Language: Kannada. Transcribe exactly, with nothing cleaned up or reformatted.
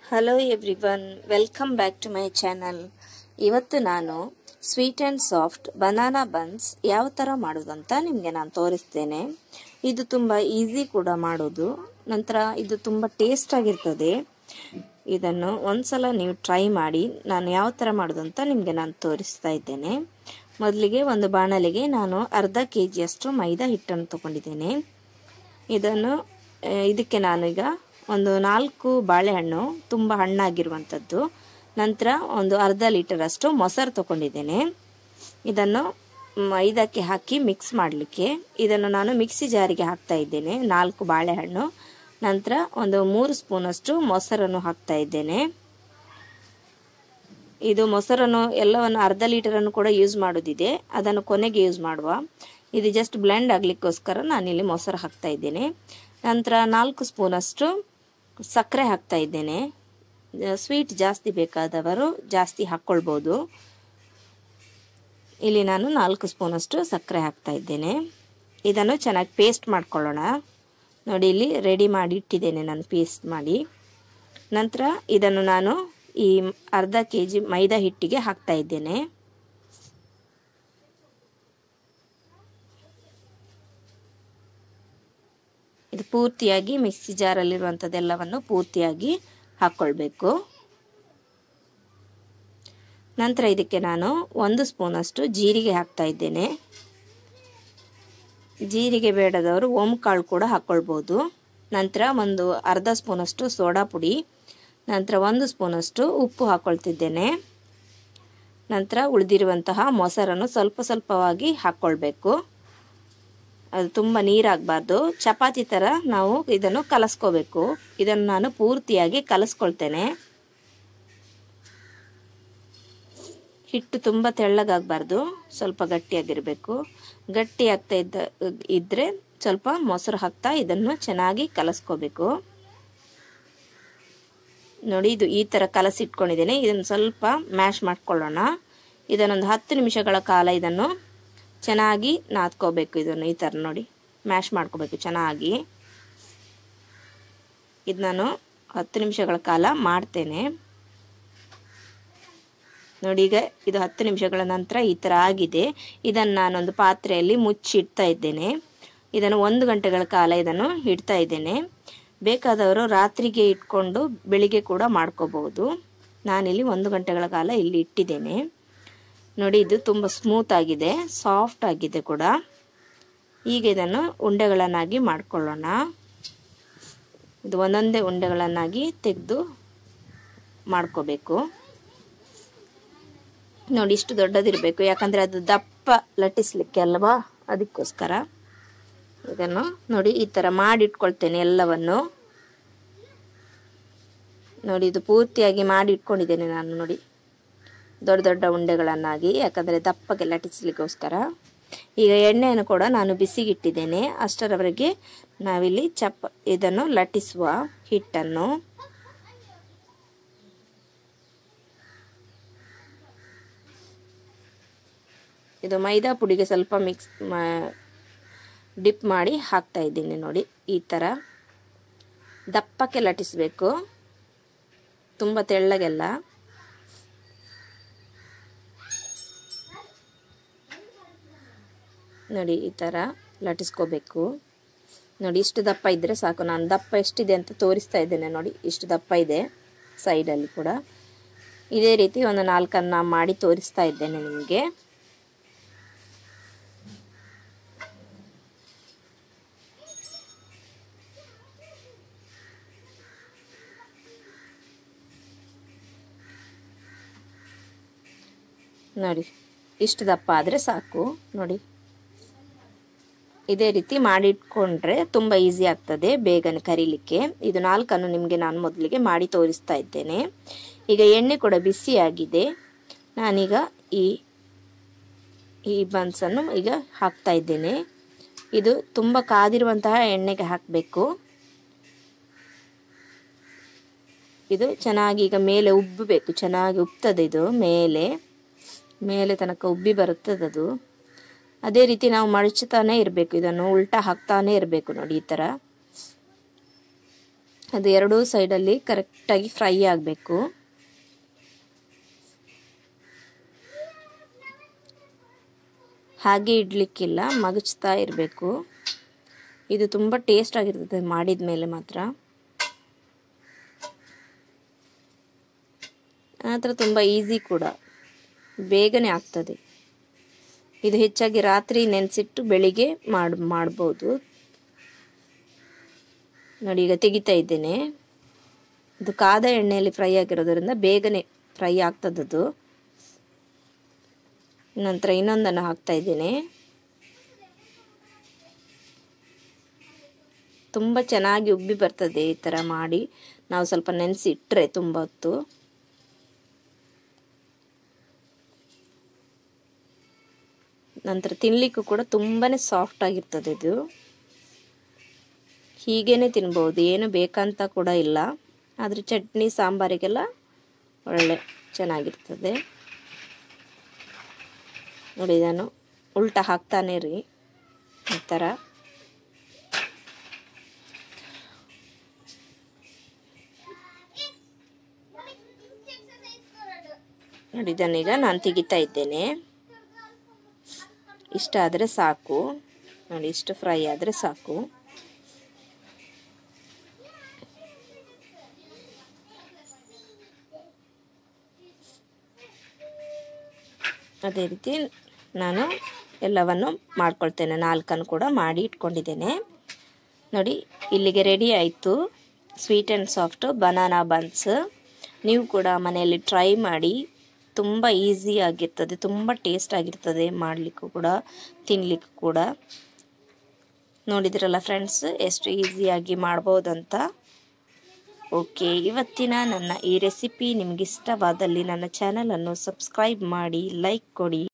Hello everyone, welcome back to my channel. ಇವತ್ತು ನಾನು sweet and soft banana buns ಯಾವ ಥರ ಮಾಡೋದಂತ ನಿಮಗೆ ನಾನು ತೋರಿಸ್ತೇನೆ. ಇದು ತುಂಬ ಈಸಿ ಕೂಡ ಮಾಡೋದು, ನಂತರ ಇದು ತುಂಬ ಟೇಸ್ಟ್ ಆಗಿರ್ತದೆ. ಇದನ್ನು ಒಂದ್ಸಲ ನೀವು ಟ್ರೈ ಮಾಡಿ. ನಾನು ಯಾವ ಥರ ಮಾಡೋದಂತ ನಿಮಗೆ ನಾನು ತೋರಿಸ್ತಾ ಇದ್ದೇನೆ. ಮೊದಲಿಗೆ ಒಂದು ಬಾಣಲೆಗೆ ನಾನು ಅರ್ಧ ಕೆ ಜಿಯಷ್ಟು ಮೈದಾ ಹಿಟ್ಟನ್ನು ತಗೊಂಡಿದ್ದೇನೆ. ಇದನ್ನು ಇದಕ್ಕೆ ನಾನು ಈಗ ಒಂದು ನಾಲ್ಕು ಬಾಳೆಹಣ್ಣು ತುಂಬ ಹಣ್ಣಾಗಿರುವಂಥದ್ದು, ನಂತರ ಒಂದು ಅರ್ಧ ಲೀಟರ್ ಅಷ್ಟು ಮೊಸರು ತಗೊಂಡಿದ್ದೇನೆ. ಇದನ್ನು ಮೈದಾಕ್ಕೆ ಹಾಕಿ ಮಿಕ್ಸ್ ಮಾಡಲಿಕ್ಕೆ ಇದನ್ನು ನಾನು ಮಿಕ್ಸಿ ಜಾರಿಗೆ ಹಾಕ್ತಾ ಇದ್ದೇನೆ. ನಾಲ್ಕು ಬಾಳೆಹಣ್ಣು, ನಂತರ ಒಂದು ಮೂರು ಸ್ಪೂನಷ್ಟು ಮೊಸರನ್ನು ಹಾಕ್ತಾ ಇದ್ದೇನೆ. ಇದು ಮೊಸರನ್ನು ಎಲ್ಲವನ್ನು ಅರ್ಧ ಲೀಟರನ್ನು ಕೂಡ ಯೂಸ್ ಮಾಡೋದಿದೆ, ಅದನ್ನು ಕೊನೆಗೆ ಯೂಸ್ ಮಾಡುವ. ಇದು ಜಸ್ಟ್ ಬ್ಲೆಂಡ್ ಆಗಲಿಕ್ಕೋಸ್ಕರ ನಾನಿಲ್ಲಿ ಮೊಸರು ಹಾಕ್ತಾ ಇದ್ದೇನೆ. ನಂತರ ನಾಲ್ಕು ಸ್ಪೂನಷ್ಟು ಸಕ್ಕರೆ ಹಾಕ್ತಾ ಇದ್ದೇನೆ. ಸ್ವೀಟ್ ಜಾಸ್ತಿ ಬೇಕಾದವರು ಜಾಸ್ತಿ ಹಾಕ್ಕೊಳ್ಬೋದು. ಇಲ್ಲಿ ನಾನು ನಾಲ್ಕು ಸ್ಪೂನಷ್ಟು ಸಕ್ಕರೆ ಹಾಕ್ತಾ ಇದ್ದೇನೆ. ಇದನ್ನು ಚೆನ್ನಾಗಿ ಪೇಸ್ಟ್ ಮಾಡ್ಕೊಳ್ಳೋಣ. ನೋಡಿ, ಇಲ್ಲಿ ರೆಡಿ ಮಾಡಿ ಇಟ್ಟಿದ್ದೇನೆ ನಾನು ಪೇಸ್ಟ್ ಮಾಡಿ. ನಂತರ ಇದನ್ನು ನಾನು ಈ ಅರ್ಧ ಕೆ ಜಿ ಮೈದಾ ಹಿಟ್ಟಿಗೆ ಹಾಕ್ತಾ ಇದ್ದೇನೆ. ಇದು ಪೂರ್ತಿಯಾಗಿ ಮಿಕ್ಸಿ ಜಾರಲ್ಲಿರುವಂಥದ್ದೆಲ್ಲವನ್ನು ಪೂರ್ತಿಯಾಗಿ ಹಾಕ್ಕೊಳ್ಬೇಕು. ನಂತರ ಇದಕ್ಕೆ ನಾನು ಒಂದು ಸ್ಪೂನಷ್ಟು ಜೀರಿಗೆ ಹಾಕ್ತಾ ಇದ್ದೇನೆ. ಜೀರಿಗೆ ಬೇಡದವರು ಓಂಕಾಳು ಕೂಡ ಹಾಕ್ಕೊಳ್ಬೋದು. ನಂತರ ಒಂದು ಅರ್ಧ ಸ್ಪೂನಷ್ಟು ಸೋಡಾ ಪುಡಿ, ನಂತರ ಒಂದು ಸ್ಪೂನಷ್ಟು ಉಪ್ಪು ಹಾಕ್ಕೊಳ್ತಿದ್ದೇನೆ. ನಂತರ ಉಳಿದಿರುವಂತಹ ಮೊಸರನ್ನು ಸ್ವಲ್ಪ ಸ್ವಲ್ಪವಾಗಿ ಹಾಕ್ಕೊಳ್ಬೇಕು. ಅದು ತುಂಬ ನೀರಾಗಬಾರ್ದು, ಚಪಾತಿ ಥರ ನಾವು ಇದನ್ನು ಕಲಸ್ಕೋಬೇಕು. ಇದನ್ನು ನಾನು ಪೂರ್ತಿಯಾಗಿ ಕಲಸ್ಕೊಳ್ತೇನೆ. ಹಿಟ್ಟು ತುಂಬ ತೆಳ್ಳಗಾಗಬಾರ್ದು, ಸ್ವಲ್ಪ ಗಟ್ಟಿಯಾಗಿರಬೇಕು. ಗಟ್ಟಿ ಆಗ್ತಾ ಇದ್ದ ಇದ್ದರೆ ಸ್ವಲ್ಪ ಮೊಸರು ಹಾಕ್ತಾ ಇದನ್ನು ಚೆನ್ನಾಗಿ ಕಲಸ್ಕೋಬೇಕು. ನೋಡಿ, ಇದು ಈ ಥರ ಕಲಸಿಟ್ಕೊಂಡಿದ್ದೇನೆ. ಇದನ್ನು ಸ್ವಲ್ಪ ಮ್ಯಾಶ್ ಮಾಡ್ಕೊಳ್ಳೋಣ. ಇದನ್ನೊಂದು ಹತ್ತು ನಿಮಿಷಗಳ ಕಾಲ ಇದನ್ನು ಚೆನ್ನಾಗಿ ನಾದ್ಕೋಬೇಕು. ಇದನ್ನು ಈ ಥರ ನೋಡಿ ಮ್ಯಾಶ್ ಮಾಡ್ಕೋಬೇಕು ಚೆನ್ನಾಗಿ. ಇದು ನಾನು ಹತ್ತು ನಿಮಿಷಗಳ ಕಾಲ ಮಾಡ್ತೇನೆ. ನೋಡಿ, ಈಗ ಇದು ಹತ್ತು ನಿಮಿಷಗಳ ನಂತರ ಈ ಥರ ಆಗಿದೆ. ಇದನ್ನು ನಾನೊಂದು ಪಾತ್ರೆಯಲ್ಲಿ ಮುಚ್ಚಿಡ್ತಾ ಇದ್ದೇನೆ. ಇದನ್ನು ಒಂದು ಗಂಟೆಗಳ ಕಾಲ ಇದನ್ನು ಇಡ್ತಾ ಇದ್ದೇನೆ. ಬೇಕಾದವರು ರಾತ್ರಿಗೆ ಇಟ್ಕೊಂಡು ಬೆಳಿಗ್ಗೆ ಕೂಡ ಮಾಡ್ಕೋಬಹುದು. ನಾನಿಲ್ಲಿ ಒಂದು ಗಂಟೆಗಳ ಕಾಲ ಇಲ್ಲಿ ಇಟ್ಟಿದ್ದೇನೆ. ನೋಡಿ, ಇದು ತುಂಬ ಸ್ಮೂತ್ ಆಗಿದೆ, ಸಾಫ್ಟ್ ಆಗಿದೆ ಕೂಡ. ಈಗ ಇದನ್ನು ಉಂಡೆಗಳನ್ನಾಗಿ ಮಾಡ್ಕೊಳ್ಳೋಣ. ಇದು ಒಂದೊಂದೇ ಉಂಡೆಗಳನ್ನಾಗಿ ತೆಗೆದು ಮಾಡ್ಕೋಬೇಕು. ನೋಡಿ, ಇಷ್ಟು ದೊಡ್ಡದಿರಬೇಕು, ಯಾಕಂದರೆ ಅದು ದಪ್ಪ ಲಟ್ಟಿಸ್ಲಿಕ್ಕೆ ಅಲ್ವಾ, ಅದಕ್ಕೋಸ್ಕರ. ಇದನ್ನು ನೋಡಿ ಈ ಥರ ಮಾಡಿಟ್ಕೊಳ್ತೇನೆ ಎಲ್ಲವನ್ನು. ನೋಡಿ, ಇದು ಪೂರ್ತಿಯಾಗಿ ಮಾಡಿ ಇಟ್ಕೊಂಡಿದ್ದೇನೆ ನಾನು. ನೋಡಿ, ದೊಡ್ಡ ದೊಡ್ಡ ಉಂಡೆಗಳನ್ನಾಗಿ, ಯಾಕಂದರೆ ದಪ್ಪಗೆ ಲಟ್ಟಿಸ್ಲಿಕ್ಕೋಸ್ಕರ. ಈಗ ಎಣ್ಣೆಯನ್ನು ಕೂಡ ನಾನು ಬಿಸಿಗಿಟ್ಟಿದ್ದೇನೆ. ಅಷ್ಟರವರೆಗೆ ನಾವಿಲ್ಲಿ ಚಪ್ಪ ಇದನ್ನು ಲಟ್ಟಿಸುವ ಹಿಟ್ಟನ್ನು. ಇದು ಮೈದಾ ಪುಡಿಗೆ ಸ್ವಲ್ಪ ಮಿಕ್ಸ್ ಡಿಪ್ ಮಾಡಿ ಹಾಕ್ತಾ ಇದ್ದೀನಿ. ನೋಡಿ, ಈ ಥರ ದಪ್ಪಕ್ಕೆ ಲಟ್ಟಿಸಬೇಕು, ತುಂಬ ತೆಳ್ಳಗೆಲ್ಲ. ನೋಡಿ, ಈ ಥರ ಲಟ್ಟಿಸ್ಕೋಬೇಕು. ನೋಡಿ, ಇಷ್ಟು ದಪ್ಪ ಇದ್ದರೆ ಸಾಕು. ನಾನು ದಪ್ಪ ಎಷ್ಟಿದೆ ಅಂತ ತೋರಿಸ್ತಾ ಇದ್ದೇನೆ. ನೋಡಿ, ಇಷ್ಟು ದಪ್ಪ ಇದೆ ಸೈಡಲ್ಲಿ ಕೂಡ. ಇದೇ ರೀತಿ ಒಂದು ನಾಲ್ಕನ್ನು ಮಾಡಿ ತೋರಿಸ್ತಾ ಇದ್ದೇನೆ ನಿಮಗೆ. ನೋಡಿ, ಇಷ್ಟು ದಪ್ಪ ಆದರೆ ಸಾಕು. ನೋಡಿ, ಇದೇ ರೀತಿ ಮಾಡಿಟ್ಕೊಂಡ್ರೆ ತುಂಬ ಈಸಿ ಆಗ್ತದೆ ಬೇಗನೆ ಕರೀಲಿಕ್ಕೆ. ಇದು ನಾಲ್ಕನ್ನು ನಿಮಗೆ ನಾನು ಮೊದಲಿಗೆ ಮಾಡಿ ತೋರಿಸ್ತಾ ಇದ್ದೇನೆ. ಈಗ ಎಣ್ಣೆ ಕೂಡ ಬಿಸಿಯಾಗಿದೆ. ನಾನೀಗ ಈ ಈ ಬನ್ಸನ್ನು ಈಗ ಹಾಕ್ತಾ ಇದ್ದೇನೆ. ಇದು ತುಂಬ ಕಾದಿರುವಂತಹ ಎಣ್ಣೆಗೆ ಹಾಕಬೇಕು. ಇದು ಚೆನ್ನಾಗಿ ಈಗ ಮೇಲೆ ಉಬ್ಬಬೇಕು, ಚೆನ್ನಾಗಿ ಉಬ್ತದೆ. ಇದು ಮೇಲೆ ಮೇಲೆ ತನಕ ಉಬ್ಬಿ ಬರುತ್ತದದು. ಅದೇ ರೀತಿ ನಾವು ಮಡಚುತ್ತಾನೆ ಇರಬೇಕು, ಇದನ್ನು ಉಲ್ಟಾ ಹಾಕ್ತಾನೆ ಇರಬೇಕು. ನೋಡಿ, ಈ ಥರ ಅದು ಎರಡೂ ಸೈಡಲ್ಲಿ ಕರೆಕ್ಟಾಗಿ ಫ್ರೈ ಆಗಬೇಕು. ಹಾಗೆ ಇಡಲಿಕ್ಕಿಲ್ಲ, ಮಗಚ್ತಾ ಇರಬೇಕು. ಇದು ತುಂಬ ಟೇಸ್ಟ್ ಆಗಿರ್ತದೆ ಮಾಡಿದ ಮೇಲೆ ಮಾತ್ರ. ಆತರ ತುಂಬ ಈಸಿ ಕೂಡ, ಬೇಗನೆ ಆಗ್ತದೆ. ಇದು ಹೆಚ್ಚಾಗಿ ರಾತ್ರಿ ನೆನೆಸಿಟ್ಟು ಬೆಳಿಗ್ಗೆ ಮಾಡಿ ಮಾಡ್ಬೋದು. ನೋಡಿ ಈಗ ತೆಗಿತಾ ಇದ್ದೇನೆ. ಇದು ಕಾದ ಎಣ್ಣೆಯಲ್ಲಿ ಫ್ರೈ ಆಗಿರೋದ್ರಿಂದ ಬೇಗನೆ ಫ್ರೈ ಆಗ್ತದದು. ನಂತರ ಇನ್ನೊಂದನ್ನು ಹಾಕ್ತಾ ಇದ್ದೇನೆ. ತುಂಬ ಚೆನ್ನಾಗಿ ಉಬ್ಬಿ ಬರ್ತದೆ ಈ ಥರ ಮಾಡಿ ನಾವು ಸ್ವಲ್ಪ ನೆನೆಸಿ ಇಟ್ಟರೆ ತುಂಬ ಹೊತ್ತು. ನಂತರ ತಿನ್ನಲಿಕ್ಕೂ ಕೂಡ ತುಂಬಾ ಸಾಫ್ಟ್ ಆಗಿರ್ತದೆ ಇದು. ಹೀಗೇನೆ ತಿನ್ಬೋದು, ಏನು ಬೇಕಂತ ಕೂಡ ಇಲ್ಲ. ಆದರೆ ಚಟ್ನಿ ಸಾಂಬಾರಿಗೆಲ್ಲ ಒಳ್ಳೆ ಚೆನ್ನಾಗಿರ್ತದೆ. ನೋಡಿ ನಾನು ಉಲ್ಟಾ ಹಾಕ್ತಾನೆ ರೀ ಈ ಥರ. ನೋಡಿ ಇದನ್ನೀಗ ನಾನು ತೆಗಿತಾ ಇದ್ದೇನೆ. ಇಷ್ಟ ಆದರೆ ಸಾಕು. ನೋಡಿ ಇಷ್ಟು ಫ್ರೈ ಆದರೆ ಸಾಕು. ಅದೇ ರೀತಿ ನಾನು ಎಲ್ಲವನ್ನು ಮಾಡ್ಕೊಳ್ತೇನೆ. ನಾಲ್ಕನ್ನು ಕೂಡ ಮಾಡಿ ಇಟ್ಕೊಂಡಿದ್ದೇನೆ. ನೋಡಿ ಇಲ್ಲಿಗೆ ರೆಡಿ ಆಯಿತು sweet and soft banana buns. ನೀವು ಕೂಡ ಮನೆಯಲ್ಲಿ ಟ್ರೈ ಮಾಡಿ. ತುಂಬ ಈಸಿ ಆಗಿರ್ತದೆ, ತುಂಬ ಟೇಸ್ಟ್ ಆಗಿರ್ತದೆ ಮಾಡಲಿಕ್ಕೂ ಕೂಡ ತಿನ್ನಲಿಕ್ಕೂ ಕೂಡ. ನೋಡಿದ್ರಲ್ಲ ಫ್ರೆಂಡ್ಸ್ ಎಷ್ಟು ಈಸಿಯಾಗಿ ಮಾಡ್ಬೋದಂತ. ಓಕೆ, ಇವತ್ತಿನ ನನ್ನ ಈ ರೆಸಿಪಿ ನಿಮಗಿಷ್ಟವಾದಲ್ಲಿ ನನ್ನ ಚಾನಲನ್ನು ಸಬ್ಸ್ಕ್ರೈಬ್ ಮಾಡಿ, ಲೈಕ್ ಕೊಡಿ.